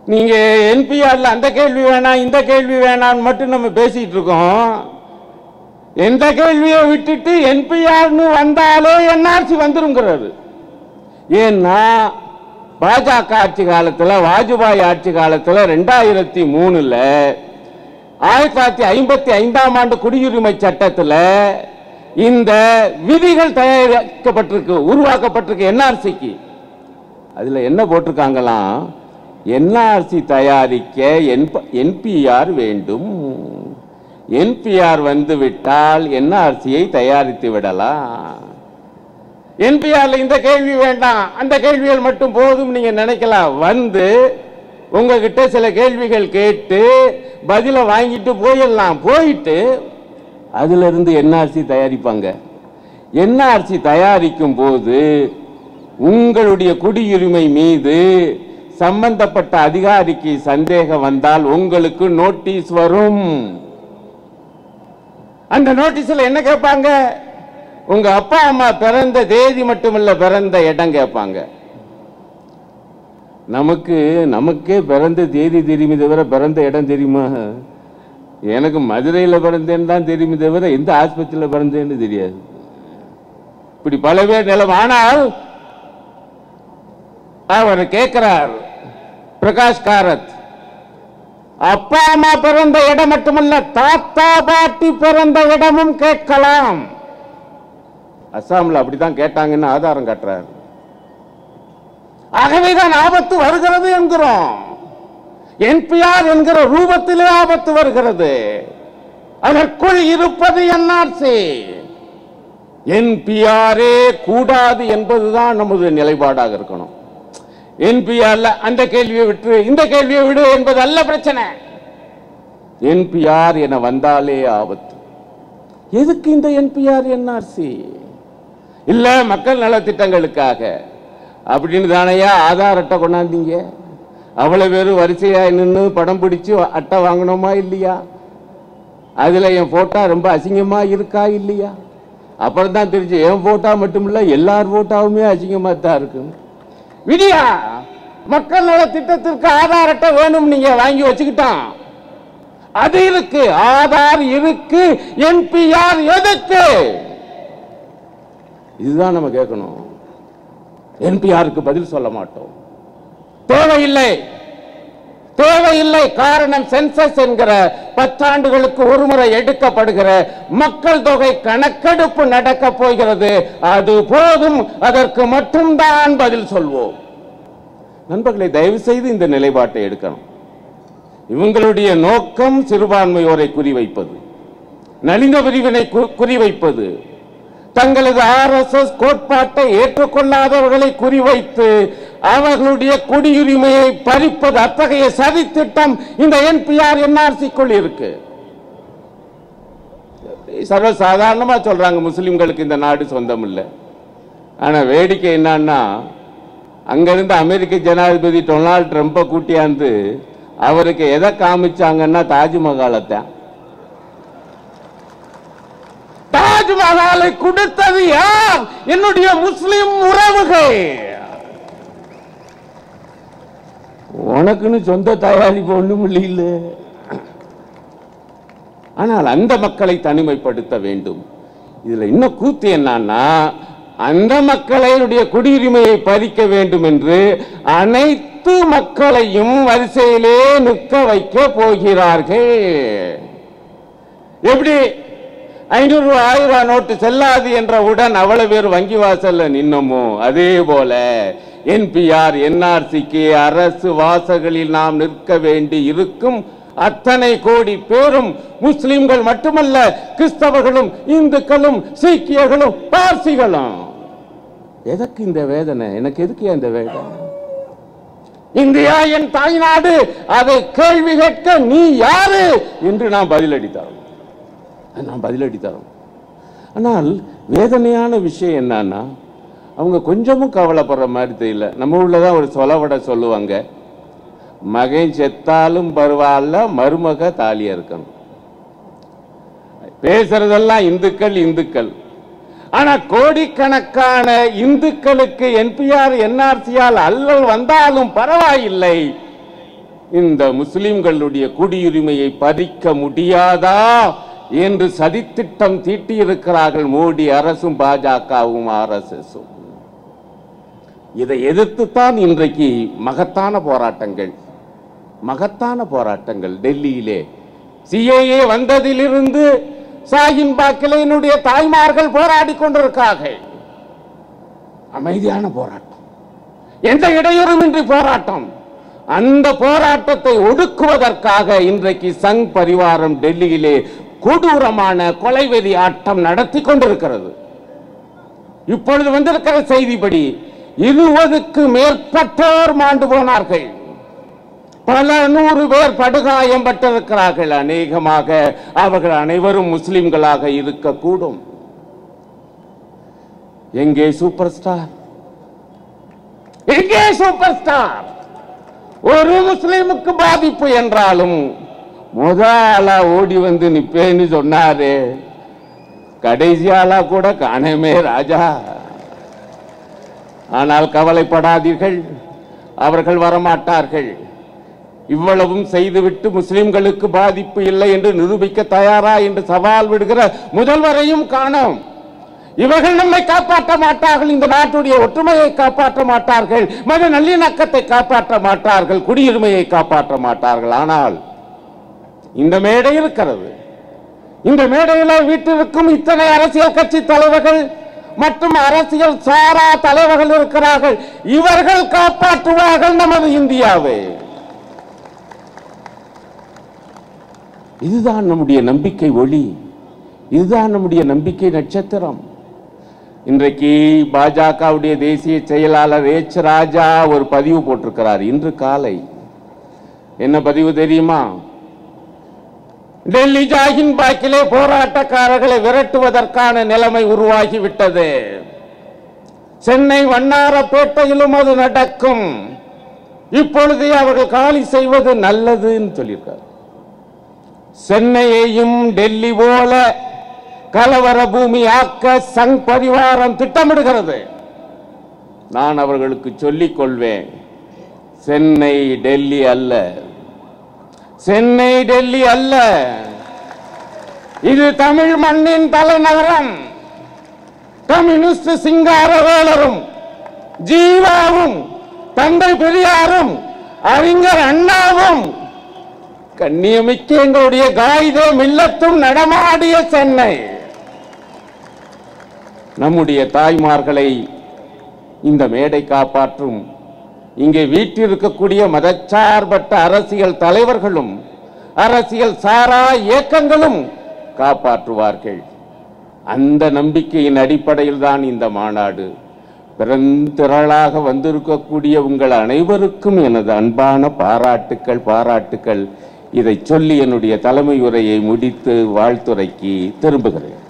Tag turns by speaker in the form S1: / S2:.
S1: நீங்க என்பிஆர்ல அந்த கேள்வி வேணாம் இந்த கேள்வி வேணாம் மட்டும் நம்ம பேசிட்டு இருக்கோம். எந்த கேள்வியை விட்டுட்டு என்பிஆர்னு வந்தாலே என்ஆர்சி வந்துருங்கிறாரு. ஏன்னா பாஜக ஆட்சி காலத்தில், வாஜ்பாய் ஆட்சி காலத்தில் 2003 1955ஆம் ஆண்டு குடியுரிமை சட்டத்தில் இந்த விதிகள் தயாரிக்கப்பட்டிருக்கு, உருவாக்கப்பட்டிருக்கு என்ஆர்சிக்கு. அதுல என்ன போட்டிருக்காங்களாம், என்ஆர்சி தயாரிக்க என்பிஆர் வேண்டும். என்பிஆர் வந்து விட்டால் என்ஆர்சியை தயாரித்து விடலாம். என்பிஆர்ல இந்த கேள்வி வேண்டாம் அந்த கேள்விகள் மட்டும் போதும் நீங்க நினைக்கலாம். வந்து உங்ககிட்ட சில கேள்விகள் கேட்டு பதில வாங்கிட்டு போயிடலாம். போயிட்டு அதுல இருந்து என்ஆர்சி தயாரிப்பாங்க. என்ஆர்சி தயாரிக்கும் போது உங்களுடைய குடியுரிமை மீது சம்பந்தப்பட்ட அதிகாரிக்கு சந்தேகம் வந்தால் உங்களுக்கு நோட்டீஸ் வரும். அந்த நோட்டீஸ்ல என்ன கேட்பாங்க, உங்க அப்பா அம்மா பிறந்த தேதி மட்டுமல்ல பிறந்த இடம் கேட்பாங்க. நமக்கே பிறந்த தேதி தெரியுமே தவிர பிறந்த இடம் தெரியுமா? எனக்கு மதுரையில் பிறந்தேன்னு தான் தெரியுமே தவிர எந்த ஆஸ்பத்திரியில் பிறந்தேன்னு தெரியாது. இப்படி பல பேர் நிலம். ஆனால் அவர் கேட்கிறார் பிரகாஷ் காரத், அப்பா அம்மா பிறந்த இடம் மட்டுமல்ல தாத்தா பாட்டி பிறந்த இடமும் கேட்கலாம். அசாம்ல அப்படித்தான் கேட்டாங்கன்னு ஆதாரம் காட்டுறார். ஆகவேதான் ஆபத்து வருகிறது என்கிறோம். என்பிஆர் என்கிற ரூபத்திலே ஆபத்து வருகிறது. அதற்குள் இருப்பது என்ஆர்சி. என்பிஆரே கூடாது என்பதுதான் நமது நிலைப்பாடாக இருக்கணும். என்பிஆர்ல அந்த கேள்வியை விட்டு இந்த கேள்வியை விடு என்பது அல்ல பிரச்சனை. என்பிஆர் என வந்தாலே ஆபத்து. எதுக்கு இந்த என்பிஆர் என்ஆர்சி? இல்ல மக்கள் நலத்திட்டங்களுக்காக அப்படின்னு தானையா ஆதார் அட்டை கொண்டாந்தீங்க. அவ்வளவு பேரும் வரிசையா நின்று படம் பிடிச்சு அட்டை வாங்கணுமா இல்லையா? அதுல என் போட்டோ ரொம்ப அசிங்கமா இருக்கா இல்லையா? அப்புறம் தான் தெரிஞ்சு என் போட்டோ மட்டும் இல்ல எல்லார் போட்டோவுமே அசிங்கமா தான் இருக்கு. விடியா மக்கள் நல திட்டத்திற்கு ஆதார் அட்டை வேணும் நீங்க வாங்கி வச்சுக்கிட்டான். அது இருக்கு, ஆதார் இருக்கு, என்பிஆர் எதுக்கு? இதுதான் நம்ம கேட்கணும். என்பிஆருக்கு பதில் சொல்ல மாட்டோம். தேவையில்லை, தேவையில்லை. காரணம் சென்சஸ் என்கிற 10 ஆண்டுகளுக்கு ஒருமுறை எடுக்கப்படுகிற மக்கள் தொகை கணக்கெடுப்பு நடக்க போகிறது. அது போதும், அதற்கு மட்டும்தான் பதில் சொல்வோம். நண்பர்களை, தயவு செய்து இந்த நிலைப்பாட்டை எடுக்கணும். இவங்களுடைய நோக்கம் சிறுபான்மையோரை குறிவைப்பது, நலிந்த பிரிவினை குறிவைப்பது, தங்களது RSS கோட்பாட்டை ஏற்றுக்கொள்ளாதவர்களை குறிவைத்து அவர்களுடைய குடியுரிமையை பறிப்பது. அத்தகைய சதித்திட்டம் இந்த என்பிஆர் என்ஆர்சிக்குள் இருக்கு. சர்வசாதாரணமா சொல்றாங்க முஸ்லிம்களுக்கு இந்த நாடு சொந்தம் இல்லை. ஆனா வேடிக்கை என்னன்னா, அங்கிருந்து அமெரிக்க ஜனாதிபதி டொனால்ட் ட்ரம்பை கூட்டியாந்து அவருக்கு எதை காமிச்சாங்கன்னா தாஜ்மஹாலத்தான். தாஜ்மஹாலை கொடுத்தது யார்? என்னுடைய முஸ்லிம் உறவுகள். உனக்குன்னு சொந்த தயாரிப்பு ஒண்ணும் இல்ல. ஆனால் அந்த மக்களை தனிமைப்படுத்த வேண்டும். இதுல இன்னும் கூத்து என்னன்னா, அந்த மக்களுடைய குடியுரிமையை பறிக்க வேண்டும் என்று அனைத்து மக்களையும் வரிசையிலே நிற்க வைக்க போகிறார்கள். எப்படி 500 1000 நோட்டு செல்லாது என்றவுடன் அவ்வளவு பேர் வங்கி வாசல்ல நின்னமோ, அதே போல என்பிஆர் என்ஆர்சிக்கு அரசு வாசல்களில் நாம் நிற்க வேண்டி இருக்கும். அத்தனை கோடி பேரும் முஸ்லிம்கள் மட்டுமல்ல, கிறிஸ்தவர்களும் இந்துக்களும் சீக்கியர்களும் பார்சிகளும். எதற்கு இந்த வேதனை? எனக்கு எதுக்கு இந்த வேதனை? இந்தியா என் தாய்நாடு, அதை கேள்வி கேட்க நீ யாரு என்று நாம் பதிலடி தரோம். ஆனால் வேதனையான விஷயம் என்னன்னா, அவங்க கொஞ்சமும் கவலைப்படுற மாதிரி தெரியல. நம்ம உள்ளதான் ஒரு சொலவடை சொல்லுவாங்க, மகன் செத்தாலும் பரவாயில்ல மருமக தாலியா இருக்கணும். பேசுறதெல்லாம் இந்துக்கள் இந்துக்கள். ஆனா கோடிக்கணக்கான இந்துக்களுக்கு என்பிஆர் என்ஆர்சியால் அல்லல் வந்தாலும் பரவாயில்லை, இந்த முஸ்லிம்களுடைய குடியுரிமையை பறிக்க முடியாதா என்று சதித்திட்டம் தீட்டியிருக்கிறார்கள் மோடி அரசும் பாஜகவும் RSSும். இதை எதிர்த்துத்தான் இன்றைக்கு மகத்தான போராட்டங்கள் டெல்லியிலே CAA வந்ததிலிருந்து ஷாஹின் பாக்கிலே என்னுடைய தாய்மார்கள் போராடி கொண்டிருக்கிறார்கள். அமைதியான போராட்டம், எந்த இடையூறுமின்றி போராட்டம். அந்த போராட்டத்தை ஒடுக்குவதற்காக இன்றைக்கு சங் பரிவாரம் டெல்லியிலே கொடூரமான கொலைவெறி ஆட்டம் நடத்தி கொண்டிருக்கிறது. இப்பொழுது வந்திருக்கிற செய்திப்படி 20க்கு மேற்பட்டோர் மாண்டு போனார்கள், பல 100 பேர் படுகாயம் பட்டிருக்கிறார்கள். அநேகமாக அவர்கள் அனைவரும் முஸ்லிம்களாக இருக்கக்கூடும். எங்கே சூப்பர் ஸ்டார்? எங்கே சூப்பர் ஸ்டார்? ஒரு முஸ்லிமுக்கு பாதிப்பு என்றாலும் முதலா ஓடி வந்து நிப்பேன்னு சொன்னாரு, கடைசியாலா கூட காணமே ராஜா. ஆனால் கவலைப்படாதீர்கள், அவர்கள் வரமாட்டார்கள். இவ்வளவும் செய்துவிட்டு முஸ்லிம்களுக்கு பாதிப்பு இல்லை என்று நிரூபிக்க தயாரா என்று சவால் விடுகிற முதல்வரையும் காணோம். இவர்கள் நம்மை காப்பாற்ற மாட்டார்கள், இந்த நாட்டுடைய ஒற்றுமையை காப்பாற்ற மாட்டார்கள், மத நல்லிணக்கத்தை காப்பாற்ற மாட்டார்கள், குடியுரிமையை காப்பாற்ற மாட்டார்கள். ஆனால் இந்த மேடை இருக்கிறது, இந்த மேடையில் வீட்டிற்கும் இத்தனை அரசியல் கட்சி தலைவர்கள் மற்றும் அரசியல் சாரா தலைவர்கள் இருக்கிறார்கள். இவர்கள் காப்பாற்றுவார்கள் நமது இந்தியாவை. இதுதான் நம்முடைய நம்பிக்கை ஒளி, இதுதான் நம்முடைய நம்பிக்கை நட்சத்திரம். இன்றைக்கு பாஜகவுடைய தேசிய செயலாளர் H. ராஜா ஒரு பதிவு போட்டிருக்கிறார் இன்று காலை. என்ன பதிவு தெரியுமா? டெல்லி ஷாஹின் பாக்கிலே போராட்டக்காரர்களை விரட்டுவதற்கான நிலைமை உருவாகிவிட்டது. சென்னை வண்ணாரப்பேட்டையிலும் அது நடக்கும். இப்பொழுதே அவர்கள் காலி செய்வது நல்லதுன்னு சொல்லியிருக்கார். சென்னையையும் டெல்லி போல கலவர பூமி ஆக்க சங் பரிவாரம் திட்டமிடுகிறது. நான் அவர்களுக்கு சொல்லிக் கொள்வேன், சென்னை டெல்லி அல்ல, சென்னை டெல்லி அல்ல, இது தமிழ் மண்ணின் தலைநகரம். கம்யூனிஸ்ட் சிங்காரவேலரும் ஜீவாவும் தந்தை பெரியாரும் அறிஞர் அண்ணாவும் கண்ணியமிக்க எங்களுடைய காயிதே மில்லத்தும் நடமாடிய சென்னை. நம்முடைய தாய்மார்களை இந்த மேடை காப்பாற்றும். இங்கே வீட்டிருக்கக்கூடிய மதச்சார்பற்ற அரசியல் தலைவர்களும் அரசியல் சாரா இயக்கங்களும் காப்பாற்றுவார்கள். அந்த நம்பிக்கையின் அடிப்படையில் தான் இந்த மாநாடு. பெருந்திரளாக வந்திருக்கக்கூடிய உங்கள் அனைவருக்கும் எனது அன்பான பாராட்டுக்கள். இதை சொல்லி என்னுடைய தலைமை உரையை முடித்து வாழ்த்துரைக்கு திரும்புகிறேன்.